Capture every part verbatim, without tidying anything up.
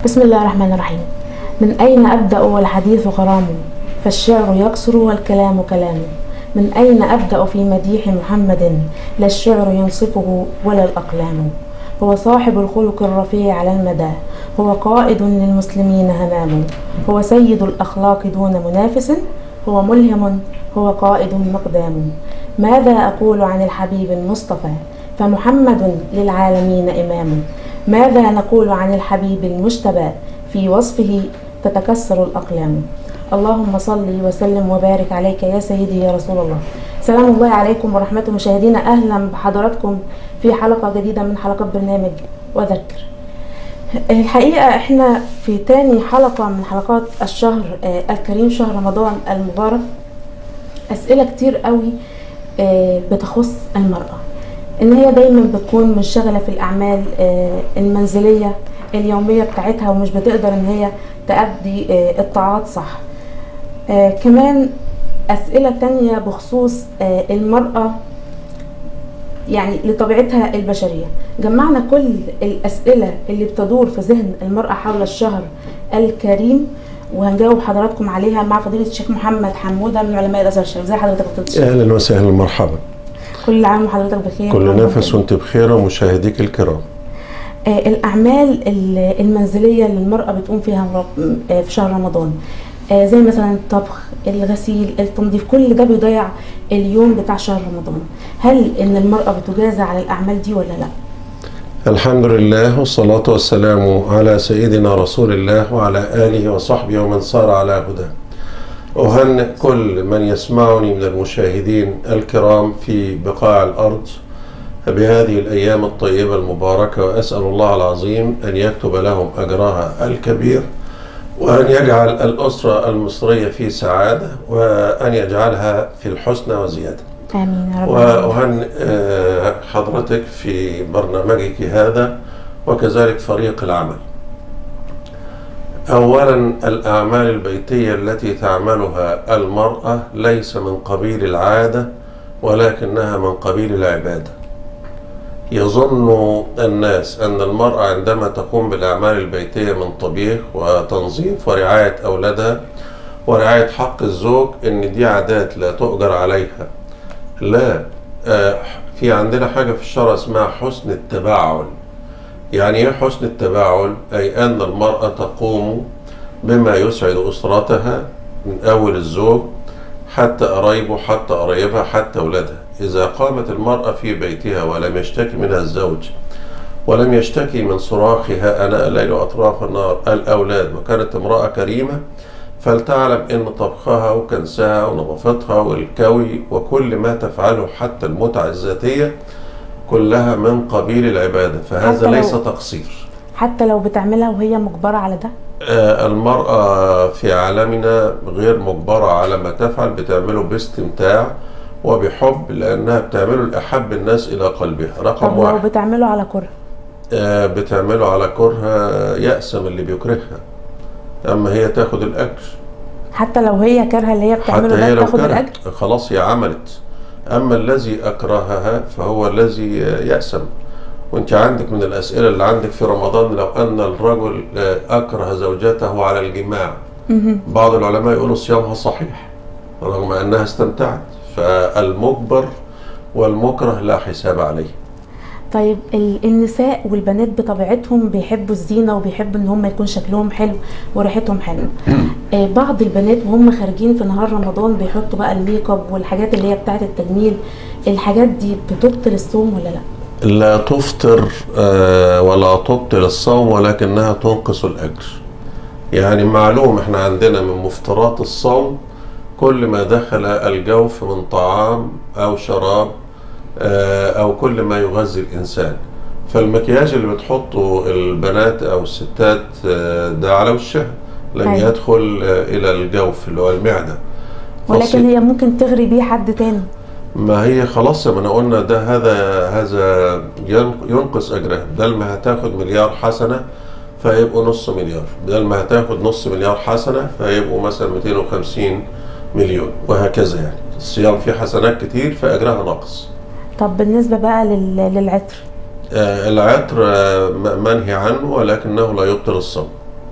بسم الله الرحمن الرحيم. من أين أبدأ والحديث غرام، فالشعر يقصر والكلام كلام. من أين أبدأ في مديح محمد، لا الشعر ينصفه ولا الأقلام. هو صاحب الخلق الرفيع على المدى، هو قائد للمسلمين همام. هو سيد الأخلاق دون منافس، هو ملهم، هو قائد مقدام. ماذا أقول عن الحبيب المصطفى، فمحمد للعالمين إمام. ماذا نقول عن الحبيب المجتبى، في وصفه تتكسر الأقلام. اللهم صل وسلم وبارك عليك يا سيدي يا رسول الله. سلام الله عليكم ورحمته. مشاهدينا، أهلا بحضراتكم في حلقة جديدة من حلقات برنامج وذكر. الحقيقة احنا في تاني حلقة من حلقات الشهر الكريم، شهر رمضان المبارك. أسئلة كتير قوي بتخص المرأة، ان هي دايما بتكون منشغلة في الأعمال المنزلية اليومية بتاعتها، ومش بتقدر ان هي تأدي الطاعات صح. كمان أسئلة تانية بخصوص المرأة، يعني لطبيعتها البشرية. جمعنا كل الأسئلة اللي بتدور في ذهن المرأة حول الشهر الكريم، وهنجاوب حضراتكم عليها مع فضيلة الشيخ محمد حمودة من علماء الأزهر الشريف. ازي حضرتك يا فضيلة الشيخ؟ اهلا وسهلا، مرحبا. كل عام وحضرتك بخير. كل نفس وانت بخير ومشاهديك الكرام. آه الأعمال المنزلية اللي المرأة بتقوم فيها في شهر رمضان، آه زي مثلا الطبخ، الغسيل، التنظيف، كل ده بيضيع اليوم بتاع شهر رمضان. هل ان المرأة بتجازى على الأعمال دي ولا لا؟ الحمد لله والصلاة والسلام على سيدنا رسول الله وعلى آله وصحبه ومن صار على هداه. أهنئ كل من يسمعني من المشاهدين الكرام في بقاع الأرض بهذه الأيام الطيبة المباركة، وأسأل الله العظيم أن يكتب لهم أجرها الكبير، وأن يجعل الأسرة المصرية في سعادة، وأن يجعلها في الحسنى وزيادة. آمين يا رب. وأهنئ حضرتك في برنامجك هذا، وكذلك فريق العمل. أولا، الأعمال البيتية التي تعملها المرأة ليس من قبيل العادة، ولكنها من قبيل العبادة. يظن الناس أن المرأة عندما تقوم بالأعمال البيتية من طبيخ وتنظيف ورعاية أولادها ورعاية حق الزوج أن دي عادات لا تؤجر عليها. لا، في عندنا حاجة في الشرع اسمها حسن التباعل. يعني ايه حسن التباعل؟ أي أن المرأة تقوم بما يسعد أسرتها، من أول الزوج حتى قرايبه، حتى قرايبها، حتى أولادها. إذا قامت المرأة في بيتها ولم يشتكي منها الزوج، ولم يشتكي من صراخها أناء الليل وأطراف النهار الأولاد، وكانت امرأة كريمة، فلتعلم أن طبخها وكنسها ونظافتها والكوي وكل ما تفعله حتى المتعة الذاتية كلها من قبيل العبادة، فهذا ليس تقصير. حتى لو بتعملها وهي مجبرة على ده؟ آه المرأة في عالمنا غير مجبرة على ما تفعل، بتعمله باستمتاع وبحب، لأنها بتعمله لأحب الناس إلى قلبها. رقم طب واحد. لو بتعمله على كره؟ آه بتعمله على كره، يأسم اللي بيكرهها، أما هي تاخد الأجر. حتى لو هي كارهة اللي هي بتعمله ده تاخد الأجر؟ خلاص هي عملت. أما الذي أكرهها فهو الذي يأسم. وانت عندك من الأسئلة اللي عندك في رمضان، لو أن الرجل أكره زوجته على الجماع، بعض العلماء يقولوا صيامها صحيح رغم أنها استمتعت. فالمجبر والمكره لا حساب عليه. طيب النساء والبنات بطبيعتهم بيحبوا الزينة وبيحبوا ان هم يكون شكلهم حلو وريحتهم حلو. آه بعض البنات وهم خارجين في نهار رمضان بيحطوا بقى الميك اب والحاجات اللي هي بتاعت التجميل. الحاجات دي بتبطل الصوم ولا لا؟ لا تفطر آه ولا تبطل الصوم، ولكنها تنقص الأجر. يعني معلوم احنا عندنا من مفطرات الصوم كل ما دخل الجوف من طعام أو شراب أو كل ما يغذي الإنسان. فالمكياج اللي بتحطه البنات أو الستات ده على وشها لم أيوة. يدخل إلى الجوف اللي هو المعدة، ولكن هي ممكن تغري بيه حد تاني. ما هي خلاص، ما أنا قلنا ده هذا هذا ينقص أجرها. بدل ما هتاخد مليار حسنة فيبقوا نص مليار، بدل ما هتاخد نص مليار حسنة فيبقوا مثلا مئتين وخمسين مليون، وهكذا. يعني الصيام فيه حسنات كتير فأجرها ناقص. طب بالنسبة بقى للعطر؟ آه العطر آه منهي عنه، ولكنه لا يبطل الصوم.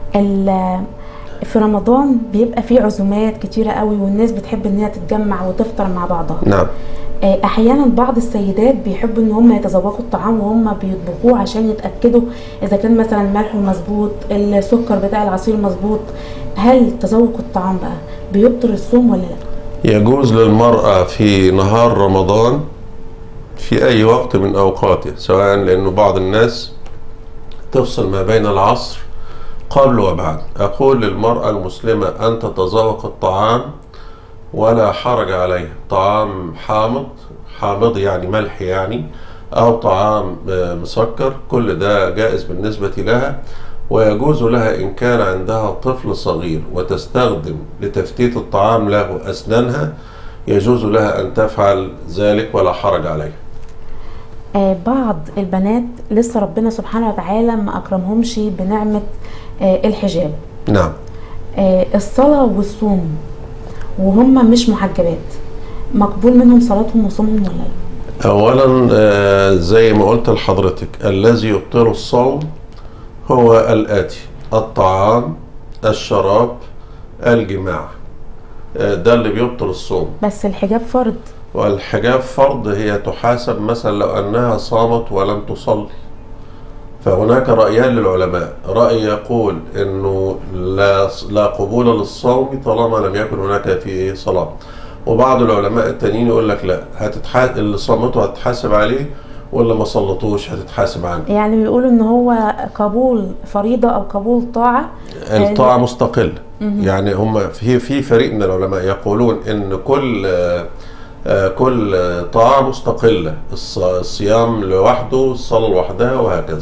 ال- في رمضان بيبقى فيه عزومات كتيرة قوي، والناس بتحب ان هي تتجمع وتفطر مع بعضها. نعم. آه، احيانا بعض السيدات بيحبوا ان هم يتذوقوا الطعام وهم بيطبخوه عشان يتاكدوا اذا كان مثلا ملحه مظبوط، السكر بتاع العصير مظبوط. هل تذوق الطعام بقى بيبطل الصوم ولا لا؟ يجوز للمرأة في نهار رمضان في أي وقت من أوقاته، سواء لأنه بعض الناس تفصل ما بين العصر قبل وبعد. أقول للمرأة المسلمة أن تتذوق الطعام ولا حرج عليها، طعام حامض، حامض يعني ملح يعني، أو طعام مسكر، كل ده جائز بالنسبة لها. ويجوز لها إن كان عندها طفل صغير وتستخدم لتفتيت الطعام له أسنانها، يجوز لها أن تفعل ذلك ولا حرج عليها. آه بعض البنات لسه ربنا سبحانه وتعالى ما أكرمهمش بنعمة آه الحجاب. نعم. آه الصلاة والصوم وهم مش محجبات، مقبول منهم صلاتهم وصومهم ولا لا؟ أولا آه زي ما قلت لحضرتك، الذي يبطل الصوم هو الآتي: الطعام، الشراب، الجماع، آه ده اللي بيبطل الصوم. بس الحجاب فرض. والحجاب فرض، هي تحاسب مثلا لو أنها صامت ولم تصلي. فهناك رأيان للعلماء: رأي يقول أنه لا, لا قبول للصوم طالما لم يكن هناك فيه صلاة، وبعض العلماء التانيين يقول لك لا، هتتحاسب، اللي صامته هتتحاسب عليه واللي ما صلتوش هتتحاسب عنه. يعني بيقولوا ان هو قبول فريضة او قبول طاعة، الطاعة مستقلة. يعني هم في في فريق من العلماء يقولون ان كل كل طاعة مستقلة، الصيام لوحده، الصلاة لوحدها، وهكذا.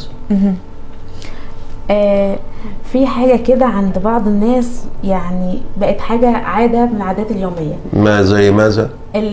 آه في حاجة كده عند بعض الناس يعني بقت حاجة عادة من العادات اليومية. ما زي ماذا؟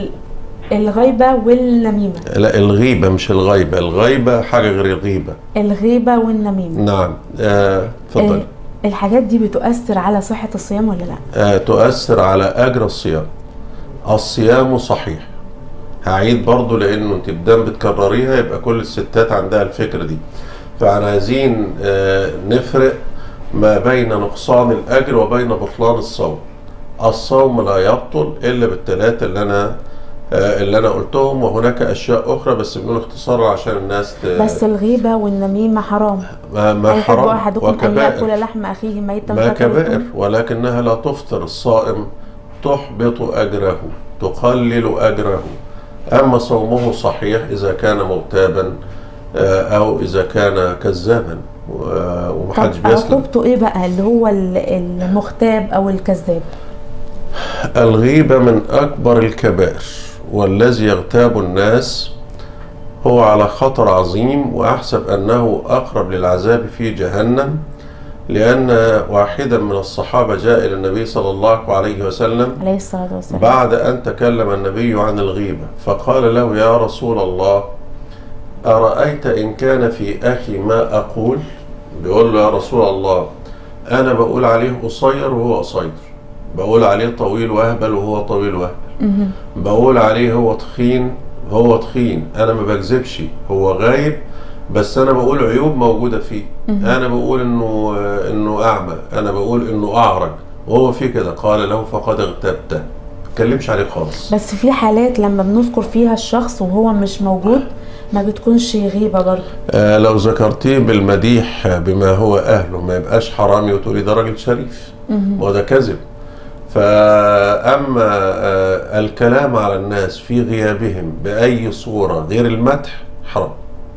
الغيبة والنميمة. لا، الغيبة مش الغيبة، الغيبة حاجة غير الغيبة. الغيبة والنميمة. نعم. آه فضل. آه الحاجات دي بتؤثر على صحة الصيام ولا لا؟ آه تؤثر على أجر الصيام. الصيام صحيح. هعيد برضو لأنه انت بدام بتكرريها يبقى كل الستات عندها الفكرة دي. فاحنا عايزين آه نفرق ما بين نقصان الأجر وبين بطلان الصوم. الصوم لا يبطل إلا بالثلاثة اللي أنا اللي انا قلتهم، وهناك اشياء اخرى بس بدون اختصار عشان الناس ت... بس الغيبه والنميمه حرام. ما, ما حرام احدكم ان ياكل لحم اخيه ميتا. ما كبائر، ولكنها لا تفطر الصائم، تحبط اجره، تقلل اجره. اما صومه صحيح اذا كان مغتابا او اذا كان كذابا ومحدش بيسلم. عقوبته ايه بقى اللي هو المغتاب او الكذاب؟ الغيبه من اكبر الكبائر، والذي يغتاب الناس هو على خطر عظيم، وأحسب أنه أقرب للعذاب في جهنم، لأن واحدا من الصحابة جاء إلى النبي صلى الله عليه وسلم عليه الصلاة والسلام بعد أن تكلم النبي عن الغيبة، فقال له: يا رسول الله، أرأيت إن كان في أخي ما أقول؟ بيقول له: يا رسول الله، أنا بقول عليه قصير وهو قصير، بقول عليه طويل وأهبل وهو طويل وأهبل، بقول عليه هو تخين هو تخين، أنا ما بكذبش، هو غايب بس أنا بقول عيوب موجودة فيه، أنا بقول إنه إنه أعمى، أنا بقول إنه أعرج، وهو فيه كده. قال له: فقد اغتبته، ما تكلمش عليه خالص. بس في حالات لما بنذكر فيها الشخص وهو مش موجود ما بتكونش غيبة برضه. آه لو ذكرتيه بالمديح بما هو أهله ما يبقاش حرامي وتقولي ده راجل شريف، وده كذب. فأما الكلام على الناس في غيابهم بأي صورة غير المدح حرام.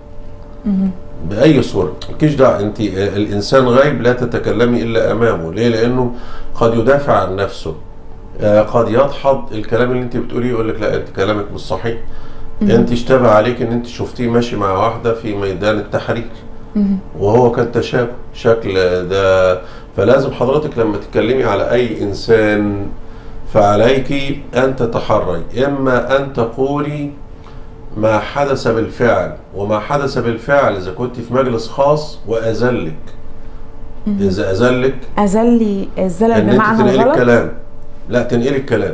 بأي صورة، مالكيش دعوة، أنت الإنسان غايب لا تتكلمي إلا أمامه. ليه؟ لأنه قد يدافع عن نفسه، قد يدحض الكلام اللي أنت بتقوليه، يقول لك لا أنت كلامك مش صحيح، أنت اشتبه عليك أن أنت شفتيه ماشي مع واحدة في ميدان التحرير وهو كان تشابه شكل ده. فلازم حضرتك لما تتكلمي على أي إنسان فعليك أن تتحري، إما أن تقولي ما حدث بالفعل، وما حدث بالفعل إذا كنت في مجلس خاص وأذلك، إذا أذلك أذلي الزلل بمعنى تنقلي الغلط، الكلام، لا تنقلي الكلام.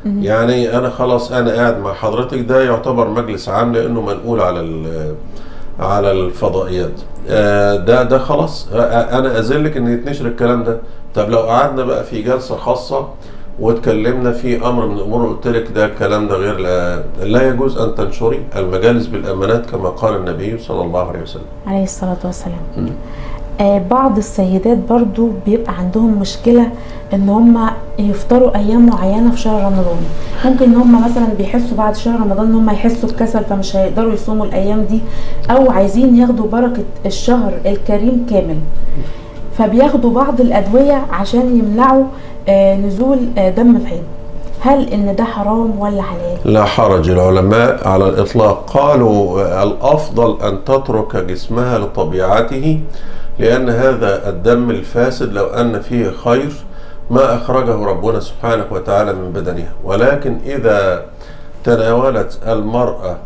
يعني أنا خلاص أنا قاعد مع حضرتك، ده يعتبر مجلس عام لأنه منقول على على الفضائيات. آه، ده ده خلاص، آه، انا اذلك ان يتنشر الكلام ده. طب لو قعدنا بقى في جلسه خاصه واتكلمنا في امر من الامور قلت لك ده الكلام ده غير، لا, لا يجوز ان تنشري المجالس بالامانات كما قال النبي صلى الله عليه وسلم عليه الصلاة والسلام. آه بعض السيدات برضو بيبقى عندهم مشكلة ان هم يفطروا ايام معينة في شهر رمضان. ممكن ان هم مثلا بيحسوا بعد شهر رمضان ان هم يحسوا بكسل فمش هيقدروا يصوموا الايام دي، او عايزين ياخدوا بركة الشهر الكريم كامل، فبياخدوا بعض الادوية عشان يمنعوا آه نزول آه دم الحيض. هل ان ده حرام ولا حلال؟ لا حرج. العلماء على الاطلاق قالوا الافضل ان تترك جسمها لطبيعته، لأن هذا الدم الفاسد لو أن فيه خير ما أخرجه ربنا سبحانه وتعالى من بدنها. ولكن إذا تناولت المرأة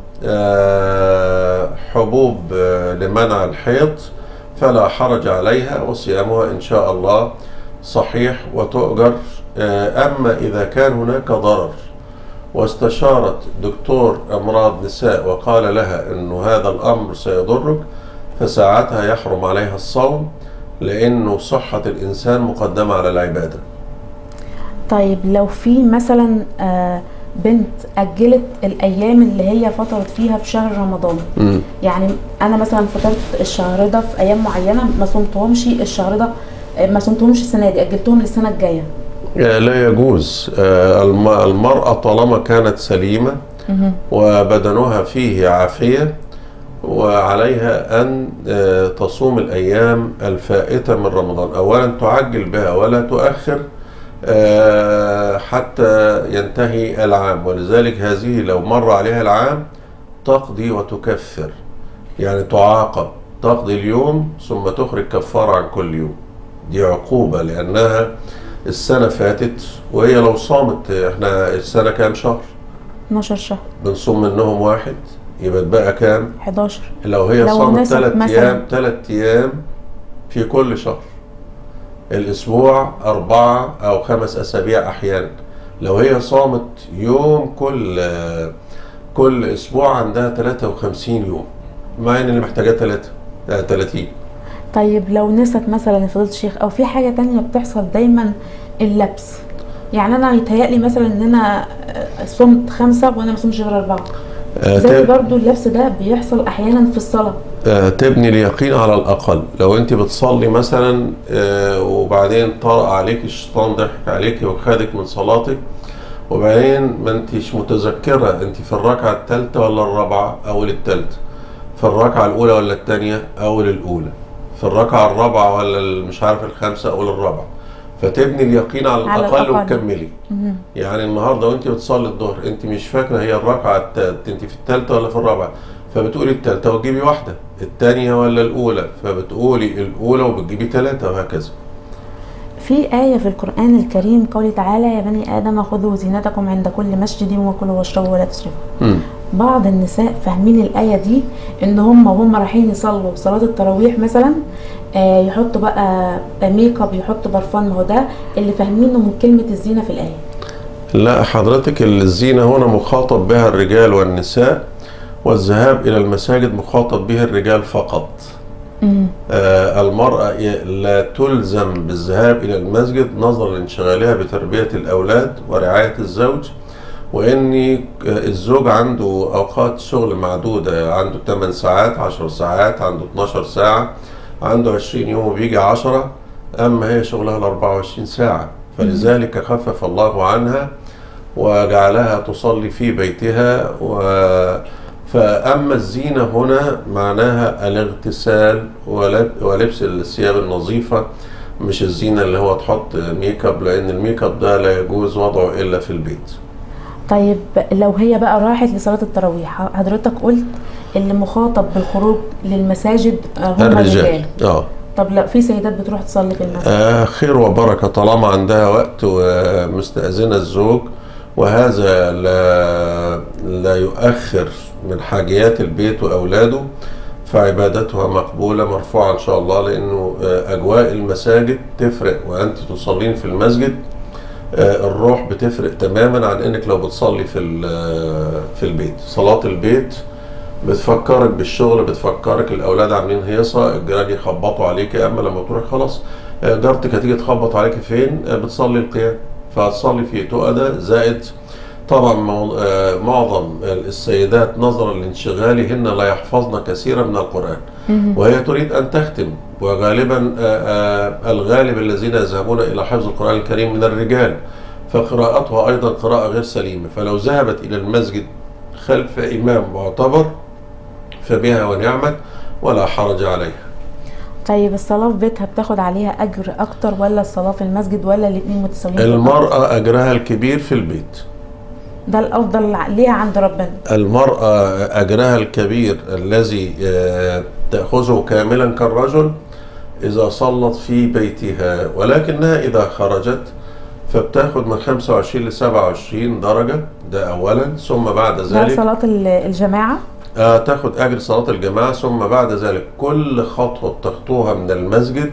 حبوب لمنع الحيض فلا حرج عليها، وصيامها إن شاء الله صحيح وتؤجر. أما إذا كان هناك ضرر واستشارت دكتور أمراض نساء وقال لها أن هذا الأمر سيضرك، فساعتها يحرم عليها الصوم، لأنه صحة الإنسان مقدمة على العبادة. طيب لو في مثلا بنت أجلت الأيام اللي هي فطرت فيها في شهر رمضان، م. يعني أنا مثلا فطرت الشهر ده في أيام معينة ما صمتهمش الشهر ده، ما صمتهمش السنة دي، أجلتهم للسنة الجاية. لا يجوز. المرأة طالما كانت سليمة م. وبدنها فيه عافية وعليها أن تصوم الأيام الفائتة من رمضان. أولا تعجل بها ولا تؤخر حتى ينتهي العام، ولذلك هذه لو مر عليها العام تقضي وتكفر، يعني تعاقب، تقضي اليوم ثم تخرج كفارة عن كل يوم. دي عقوبة لأنها السنة فاتت، وهي لو صامت، احنا السنة كام شهر؟ اتناشر شهر، بنصوم منهم واحد، يبقى بقى كام؟ حداشر. لو هي صامت ثلاث ايام ثلاث ايام في كل شهر، الاسبوع اربعة او خمس اسابيع احيانا. لو هي صامت يوم كل كل اسبوع عندها ثلاثة وخمسين يوم، مع ان اللي محتاجاه ثلاثة ثلاثين. طيب لو نست مثلا يا فضيلة الشيخ، او في حاجة تانية بتحصل دايما، اللبس. يعني انا يتهيألي مثلا ان انا صمت خمسة وانا ما صمتش غير اربعة، زي برضو اللبس ده بيحصل احيانا في الصلاة. تبني اليقين على الاقل. لو انت بتصلي مثلا وبعدين طرأ عليك الشيطان، ضحك عليك وخدك من صلاتك، وبعدين ما انتش متذكرة انت في الركعة الثالثة ولا الرابعة او الثالثة، في الركعة الاولى ولا الثانية او الاولى، في الركعة الرابعة ولا مش عارف الخامسة او الرابعة، فتبني اليقين على, على الاقل وتكملي. يعني النهارده وانت بتصلي الظهر انت مش فاكره هي الركعه انت في الثالثه ولا في الرابعه، فبتقولي الثالثه وتجيبي واحده، الثانيه ولا الاولى فبتقولي الاولى وبتجيبي ثلاثه، وهكذا. في آية في القرآن الكريم قوله تعالى: يا بني آدم خذوا زينتكم عند كل مسجد وكلوا واشربوا ولا تسرفوا. بعض النساء فاهمين الآية دي ان هم وهم رايحين يصلوا صلاة التراويح مثلا آه يحطوا بقى ميك اب، يحطوا برفان. ما هو ده اللي فاهمينه من كلمة الزينة في الآية. لا حضرتك، الزينة هنا مخاطب بها الرجال والنساء، والذهاب إلى المساجد مخاطب به الرجال فقط. آه المرأة لا تلزم بالذهاب إلى المسجد نظرا لانشغالها بتربية الأولاد ورعاية الزوج، وإن الزوج عنده أوقات شغل معدودة، عنده ثمان ساعات، عشر ساعات، عنده اتناشر ساعة، عنده عشرين يوم وبيجي عشرة، أما هي شغلها ال اربعة وعشرين ساعة، فلذلك خفف الله عنها وجعلها تصلي في بيتها. و فأما الزينة هنا معناها الاغتسال ولبس الثياب النظيفة، مش الزينة اللي هو تحط ميك اب، لأن الميك اب ده لا يجوز وضعه إلا في البيت. طيب لو هي بقى راحت لصلاة التراويح، حضرتك قلت اللي مخاطب بالخروج للمساجد هم الرجال. اه طب لا في سيدات بتروح تصلي في المسجد؟ آه خير وبركة طالما عندها وقت ومستأذنة الزوج، وهذا لا لا يؤخر من حاجيات البيت وأولاده، فعبادتها مقبولة مرفوعة إن شاء الله، لأنه أجواء المساجد تفرق، وأنت تصلين في المسجد الروح بتفرق تماما عن إنك لو بتصلي في في البيت. صلاة البيت بتفكرك بالشغل، بتفكرك الاولاد عاملين هيصه، الجيران يخبطوا عليك، اما لما تروح خلاص جارتك هتيجي تخبط عليك فين؟ بتصلي القيام، فهتصلي في تؤدى. زائد طبعا معظم السيدات نظرا لانشغالهن لا يحفظن كثيرا من القرآن، وهي تريد أن تختم، وغالبا الغالب الذين يذهبون إلى حفظ القرآن الكريم من الرجال، فقراءتها أيضا قراءة غير سليمة. فلو ذهبت إلى المسجد خلف إمام معتبر فبها ونعمت ولا حرج عليها. طيب الصلاة في بيتها بتاخد عليها أجر أكتر ولا الصلاة في المسجد ولا الاتنين متساويين؟ المرأة أجرها الكبير في البيت، ده الأفضل ليها عند ربنا. المرأة أجرها الكبير الذي تأخذه كاملا كالرجل إذا صلت في بيتها، ولكنها إذا خرجت فبتاخد من خمسة وعشرين ل سبعة وعشرين درجة، ده أولا. ثم بعد ذلك ده صلاة الجماعة آه تاخد أجر صلاة الجماعة. ثم بعد ذلك كل خطوة تخطوها من المسجد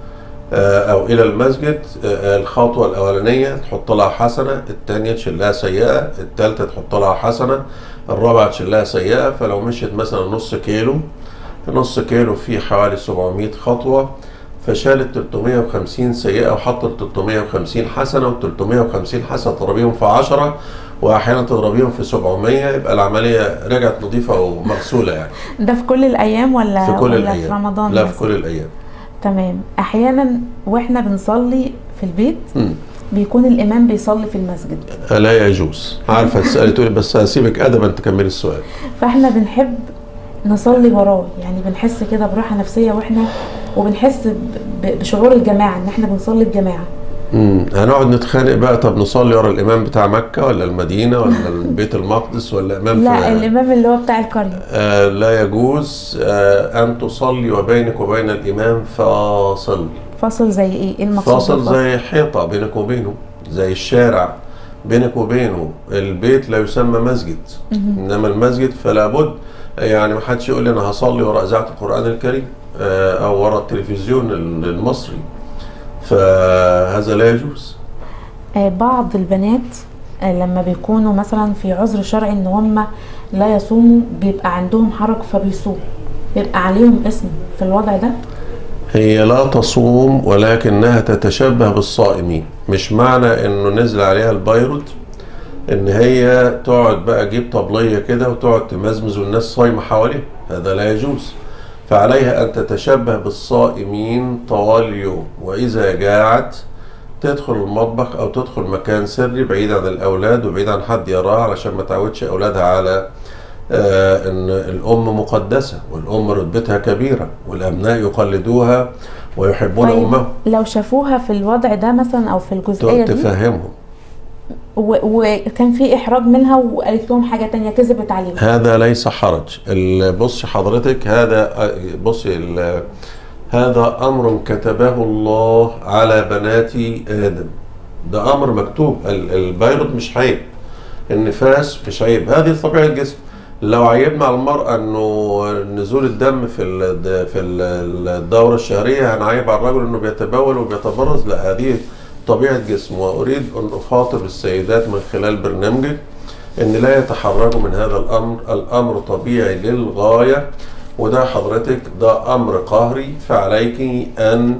آه أو إلى المسجد، آه الخطوة الأولانية تحط لها حسنة، الثانية تشيلها سيئة، الثالثة تحط لها حسنة، الرابعة تشيلها سيئة. فلو مشيت مثلا نص كيلو، نص كيلو فيه حوالي سبعمائة خطوة، فشالت ثلاثمائة وخمسين سيئة وحطت ثلاثمائة وخمسين حسنة، و ثلاثمائة وخمسين حسنة تضربيهم في عشرة واحيانا تضربيهم في سبعمائة، يبقى العمليه رجعت نظيفه ومغسوله يعني. ده في كل الايام ولا في كل ولا الايام؟ في رمضان؟ لا في كل الايام. تمام. احيانا واحنا بنصلي في البيت م. بيكون الامام بيصلي في المسجد. لا يجوز. عارفه تسالي تقولي بس هسيبك ادبا تكملي السؤال. فاحنا بنحب نصلي وراه، يعني بنحس كده براحه نفسيه واحنا وبنحس بشعور الجماعه ان احنا بنصلي بجماعه. امم هنقعد نتخانق بقى، طب نصلي ورا الامام بتاع مكه ولا المدينه ولا بيت المقدس ولا امام؟ لا الامام اللي هو بتاع القريه. آه لا يجوز آه ان تصلي وبينك وبين الامام فاصل. فاصل زي ايه؟ ايه المقصود؟ فاصل زي حيطه بينك وبينه، زي الشارع بينك وبينه. البيت لا يسمى مسجد، انما المسجد فلا بد يعني ما حدش يقول لي انا هصلي ورا اذاعه القران الكريم آه او ورا التلفزيون المصري، فهذا لا يجوز. بعض البنات لما بيكونوا مثلا في عذر شرعي ان هم لا يصوموا بيبقى عندهم حرج فبيصوموا، بيبقى عليهم اسم في الوضع ده؟ هي لا تصوم ولكنها تتشبه بالصائمين. مش معنى انه نزل عليها البيرود ان هي تقعد بقى تجيب طبليه كده وتقعد تمزمز والناس صايمه حواليها، هذا لا يجوز. فعليها أن تتشبه بالصائمين طوال اليوم، وإذا جاعت تدخل المطبخ أو تدخل مكان سري بعيد عن الأولاد وبعيد عن حد يراها، علشان ما تعودش أولادها على آه أن الأم مقدسة والأم رتبتها كبيرة والأبناء يقلدوها ويحبون طيب أمهم. لو شافوها في الوضع ده مثلا أو في الجزئية دي تفهمهم، وكان في إحراج منها وقالت لهم حاجة تانية كذبت عليهم، هذا ليس حرج. بصي حضرتك، هذا بصي هذا أمر كتبه الله على بنات آدم، ده أمر مكتوب. البيرض مش عيب، النفاس مش عيب، هذه طبيعة الجسم. لو عيبنا على المرأة انه نزول الدم في في الدورة الشهرية هنعيب على الرجل انه بيتبول وبيتبرز، لا هذه طبيعة جسم. وأريد أن أخاطب السيدات من خلال برنامجك أن لا يتحرجوا من هذا الأمر، الأمر طبيعي للغاية، وده حضرتك ده أمر قهري، فعليك أن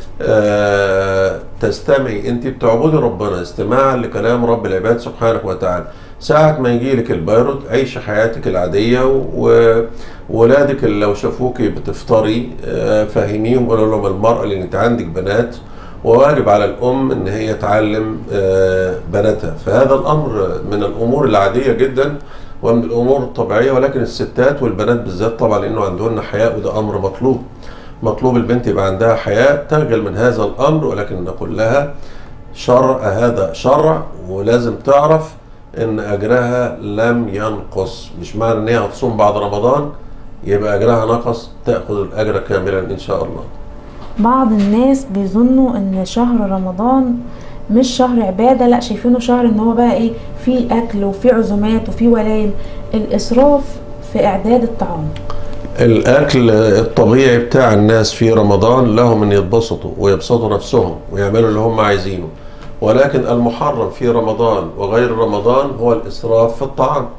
آه تستمعي. أنت بتعبدي ربنا استماعا لكلام رب العباد سبحانه وتعالى. ساعة ما يجي لك البيرود عيش حياتك العادية، وولادك اللي لو شافوكي بتفطري آه فهميهم، قولوا لهم المرأة اللي انت عندك بنات وواجب على الأم أن هي تعلم بناتها. فهذا الأمر من الأمور العادية جدا ومن الأمور الطبيعية، ولكن الستات والبنات بالذات طبعا لأنه عندهن حياء، وده أمر مطلوب. مطلوب البنت يبقى عندها حياء تخجل من هذا الأمر، ولكن نقول لها شرع، هذا شرع، ولازم تعرف أن أجرها لم ينقص. مش معنى أن هي هتصوم بعد رمضان يبقى أجرها نقص، تأخذ الأجر كاملا إن شاء الله. بعض الناس بيظنوا ان شهر رمضان مش شهر عبادة، لا شايفينه شهر ان هو بقى ايه، في اكل وفي عزومات وفي ولايم، الاسراف في اعداد الطعام. الاكل الطبيعي بتاع الناس في رمضان لهم ان يتبسطوا ويبسطوا نفسهم ويعملوا اللي هم عايزينه، ولكن المحرم في رمضان وغير رمضان هو الاسراف في الطعام.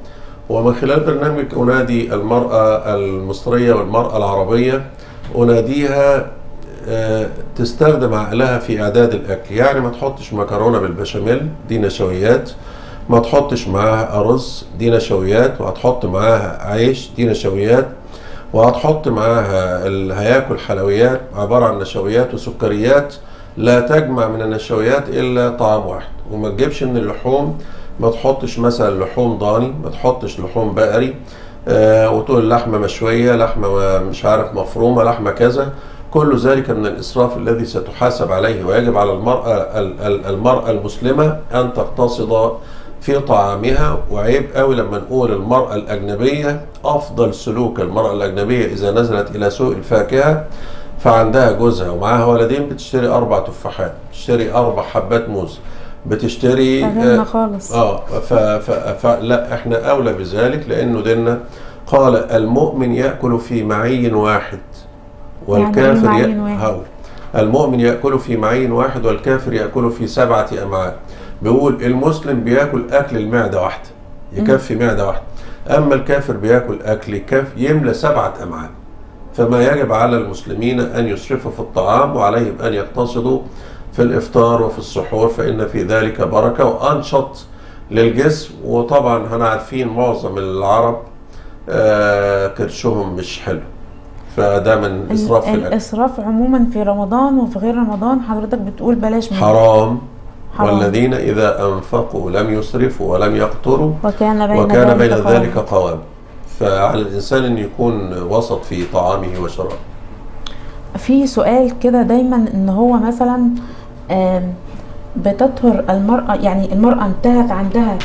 ومن خلال برنامج أنادي المرأة المصرية والمرأة العربية، أناديها تستخدم عقلها في إعداد الأكل. يعني ما تحطش مكرونة بالبشاميل، دي نشويات. ما تحطش معاها أرز، دي نشويات. وهتحط معاها عيش، دي نشويات. وهتحط معاها اللي هياكل حلويات عبارة عن نشويات وسكريات. لا تجمع من النشويات إلا طعام واحد. وما تجيبش من اللحوم، ما تحطش مثلا لحوم ضاني، ما تحطش لحوم بقري، آه وتقول لحمة مشوية، لحمة مش عارف مفرومة، لحمة كذا. كل ذلك من الإسراف الذي ستحاسب عليه. ويجب على المرأة المرأة المسلمة أن تقتصد في طعامها. وعيب قوي لما نقول المرأة الأجنبية أفضل سلوك المرأة الأجنبية إذا نزلت إلى سوق الفاكهة فعندها جوزها ومعاها ولدين بتشتري أربع تفاحات، بتشتري أربع حبات موز، بتشتري آه خالص. اه ف ف ف لا احنا أولى بذلك، لأنه ديننا قال المؤمن يأكل في معي واحد والكافر يعني يأكل. المؤمن يأكل في معين واحد والكافر يأكل في سبعة أمعاء. بيقول المسلم بياكل أكل المعدة واحدة، يكفي معدة واحدة. أما الكافر بياكل أكل يكفي يملى سبعة أمعاء. فما يجب على المسلمين أن يسرفوا في الطعام، وعليهم أن يقتصدوا في الإفطار وفي السحور، فإن في ذلك بركة وأنشط للجسم. وطبعا احنا عارفين معظم العرب آه كرشهم مش حلو، فده من إسراف في الأكل. الإسراف عموما في رمضان وفي غير رمضان حضرتك بتقول بلاش منه. حرام. حرام. والذين إذا أنفقوا لم يسرفوا ولم يقتروا وكان بين, وكان بين ذلك, ذلك قوام. فعلى الإنسان أن يكون وسط في طعامه وشرابه. في سؤال كده دايما إن هو مثلا بتطهر المرأة، يعني المرأة انتهت عندها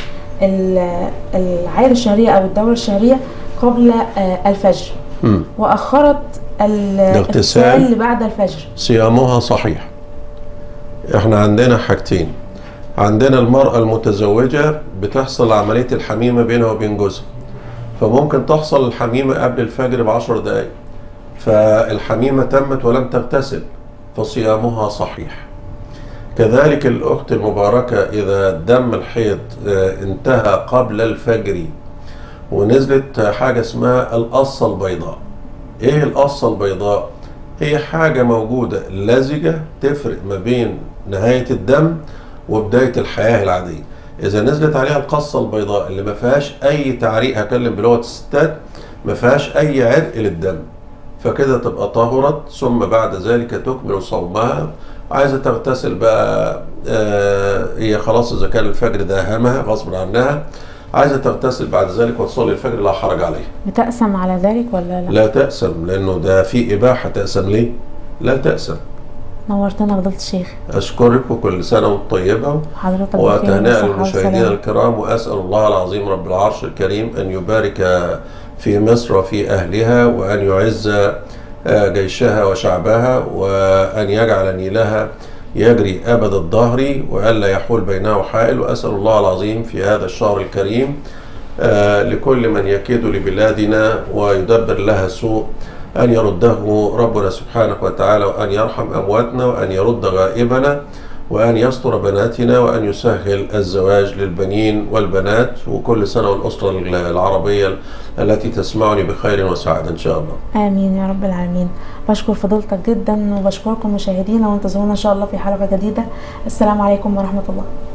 العادة الشهرية أو الدورة الشهرية قبل الفجر م. وأخرت الاغتسال اللي بعد الفجر، صيامها صحيح. احنا عندنا حاجتين. عندنا المرأة المتزوجة بتحصل عملية الحميمة بينها وبين جوزها، فممكن تحصل الحميمة قبل الفجر بعشر دقائق، فالحميمة تمت ولم تغتسل فصيامها صحيح. كذلك الأخت المباركة إذا دم الحيض انتهى قبل الفجر ونزلت حاجة اسمها القصة البيضاء. ايه القصة البيضاء؟ هي حاجة موجودة لزجة تفرق ما بين نهاية الدم وبداية الحياة العادية. إذا نزلت عليها القصة البيضاء اللي ما فيهاش أي تعريق، هكلم بلغة الستات، ما فيهاش أي عرق للدم، فكده تبقى طهرت. ثم بعد ذلك تكمل صومها. عايزة تغتسل بقى آه هي خلاص إذا كان الفجر داهمها غصب عنها، عايزة تغتسل بعد ذلك وتصلي الفجر لا حرج عليها. بتأسم على ذلك ولا لا؟ لا تأسم، لأنه ده في إباحة. تأسم ليه؟ لا تأسم. نورتنا فضيلة الشيخ. أشكرك وكل سنة وأنت طيبة. حضرتك وتهنئة للمشاهدين الكرام، وأسأل الله العظيم رب العرش الكريم أن يبارك في مصر وفي أهلها، وأن يعز جيشها وشعبها، وأن يجعل نيلها يجري أبد الدهر وألا يحول بينه حائل. وأسأل الله العظيم في هذا الشهر الكريم آه لكل من يكيد لبلادنا ويدبر لها سوء أن يرده ربنا سبحانه وتعالى، وأن يرحم أمواتنا، وأن يرد غائبنا، وأن يستر بناتنا، وأن يسهل الزواج للبنين والبنات. وكل سنة والأسرة العربية التي تسمعني بخير وسعادة إن شاء الله. آمين يا رب العالمين. بشكر فضيلتك جدا وبشكركم مشاهدينا، وانتظرونا إن شاء الله في حلقة جديدة. السلام عليكم ورحمة الله.